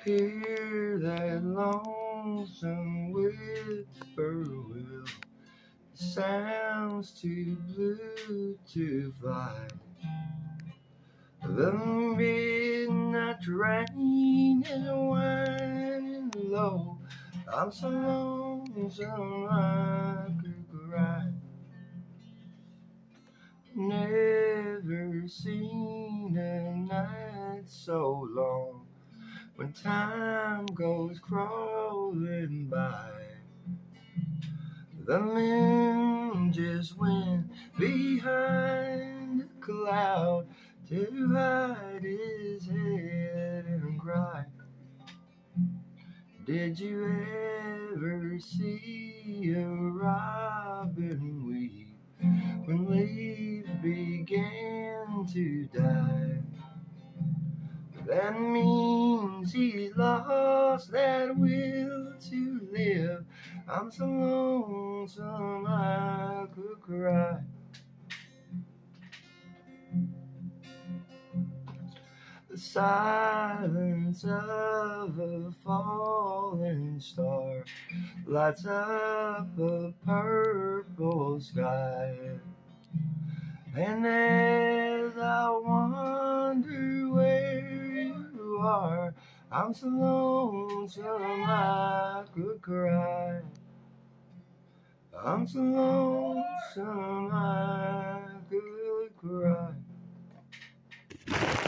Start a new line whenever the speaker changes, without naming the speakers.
Hear that lonesome whippoorwill. It sounds too blue to fly. The midnight train is winding low. I'm so lonesome I could cry. Never seen a night so long when time goes crawling by. The moon just went behind a cloud to hide his head and cry. Did you ever see a robin weep when leaves began to die? That means he's lost that will to live. I'm so lonesome I could cry. The silence of a falling star lights up a purple sky. And as I wonder where you are, I'm so lonesome I could cry. I'm so lonesome I could cry.